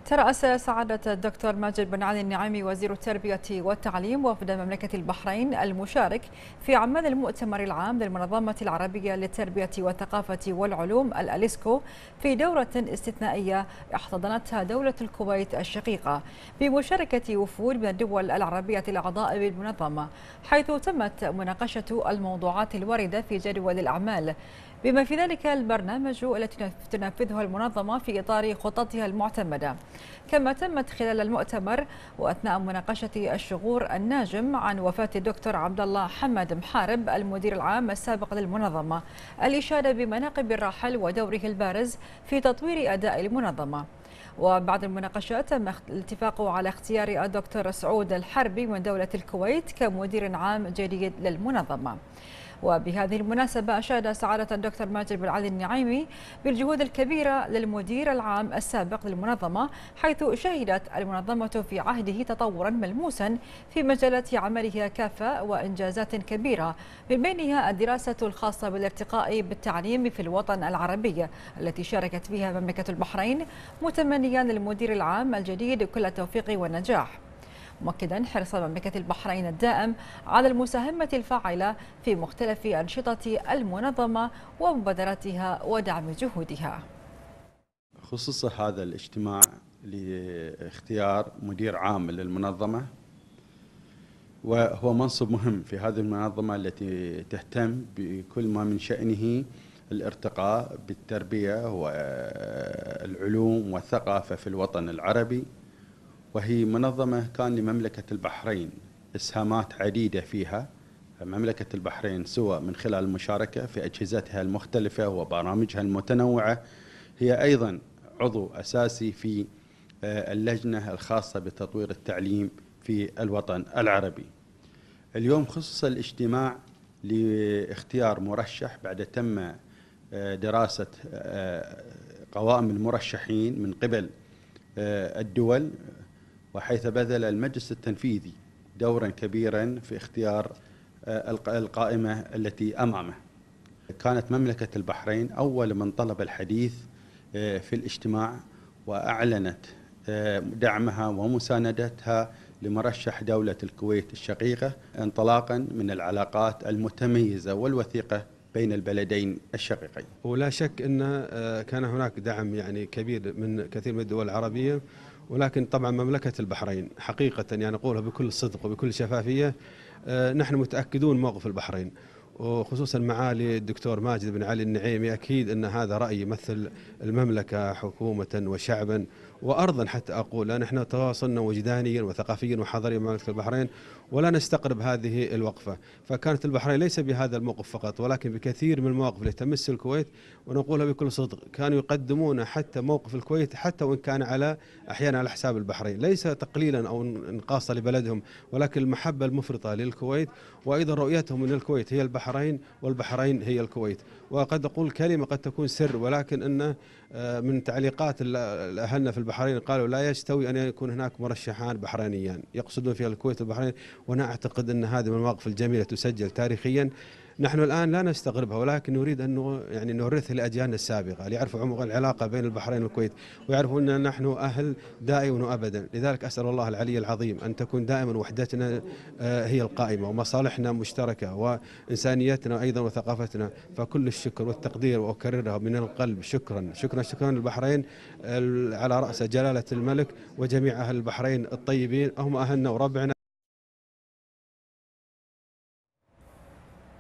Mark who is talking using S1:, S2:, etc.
S1: ترأس سعادة الدكتور ماجد بن علي النعيمي وزير التربية والتعليم وفد مملكة البحرين المشارك في أعمال المؤتمر العام للمنظمة العربية للتربية والثقافة والعلوم الأليسكو في دورة استثنائية احتضنتها دولة الكويت الشقيقة بمشاركة وفود من الدول العربية الأعضاء بالمنظمة، حيث تمت مناقشة الموضوعات الواردة في جدول الأعمال بما في ذلك البرنامج التي تنفذها المنظمة في إطار خططها المعتمدة. كما تمت خلال المؤتمر وأثناء مناقشة الشغور الناجم عن وفاة الدكتور عبد الله حمد محارب المدير العام السابق للمنظمة الإشادة بمناقب الراحل ودوره البارز في تطوير أداء المنظمة. وبعد المناقشات تم الاتفاق على اختيار الدكتور سعود الحربي من دولة الكويت كمدير عام جديد للمنظمة. وبهذه المناسبة أشاد سعادة الدكتور ماجد بن علي النعيمي بالجهود الكبيرة للمدير العام السابق للمنظمة، حيث شهدت المنظمة في عهده تطورا ملموسا في مجالات عملها كافة وإنجازات كبيرة، من بينها الدراسة الخاصة بالارتقاء بالتعليم في الوطن العربي التي شاركت فيها مملكة البحرين، متمنيا للمدير العام الجديد كل التوفيق والنجاح، مؤكدا حرص مملكة البحرين الدائم على المساهمة الفاعلة في مختلف أنشطة المنظمة ومبادراتها ودعم جهودها.
S2: خصوص هذا الاجتماع لاختيار مدير عام للمنظمة، وهو منصب مهم في هذه المنظمة التي تهتم بكل ما من شأنه الارتقاء بالتربية والعلوم والثقافة في الوطن العربي، وهي منظمة كان لمملكة البحرين إسهامات عديدة فيها. مملكة البحرين سواء من خلال المشاركة في أجهزتها المختلفة وبرامجها المتنوعة، هي أيضا عضو أساسي في اللجنة الخاصة بتطوير التعليم في الوطن العربي. اليوم خصص الاجتماع لاختيار مرشح بعد تم دراسة قوائم المرشحين من قبل الدول، وحيث بذل المجلس التنفيذي دورا كبيرا في اختيار القائمة التي أمامه. كانت مملكة البحرين أول من طلب الحديث في الاجتماع، وأعلنت دعمها ومساندتها لمرشح دولة الكويت الشقيقة، انطلاقا من العلاقات المتميزة والوثيقة بين البلدين الشقيقين.
S3: ولا شك أن كان هناك دعم كبير من كثير من الدول العربية، ولكن طبعا مملكة البحرين حقيقة نقولها بكل صدق وبكل شفافية، نحن متأكدون موقف البحرين، وخصوصا معالي الدكتور ماجد بن علي النعيمي أكيد أن هذا رأي يمثل المملكة حكومة وشعبا وأرضا، حتى أقول نحن تواصلنا وجدانيا وثقافيا وحضاريا مع مملكة البحرين ولا نستقرب هذه الوقفة. فكانت البحرين ليس بهذا الموقف فقط، ولكن بكثير من المواقف التي تمس الكويت، ونقولها بكل صدق كانوا يقدمون حتى موقف الكويت حتى وإن كان أحيانا على حساب البحرين، ليس تقليلا أو انقاصا لبلدهم، ولكن المحبة المفرطة للكويت، وأيضا رؤيتهم من الكويت هي البحرين والبحرين هي الكويت. وقد أقول كلمة قد تكون سر، ولكن أنه من تعليقات أهلنا في البحرين قالوا لا يستوي أن يكون هناك مرشحان بحرينيان يقصدون فيها الكويت والبحرين، وأنا أعتقد أن هذه من المواقف الجميلة تسجل تاريخيا. نحن الآن لا نستغربها، ولكن نريد أن نورثها لأجيالنا السابقة ليعرفوا عمق العلاقة بين البحرين والكويت، ويعرفوا أن نحن أهل دائما وأبدا. لذلك أسأل الله العلي العظيم أن تكون دائما وحدتنا هي القائمة، ومصالحنا مشتركة، وإنسانيتنا أيضا وثقافتنا. فكل الشكر والتقدير، وأكررها من القلب، شكرا شكرا شكرا للبحرين على رأس جلالة الملك وجميع أهل البحرين الطيبين، هم أهلنا وربعنا.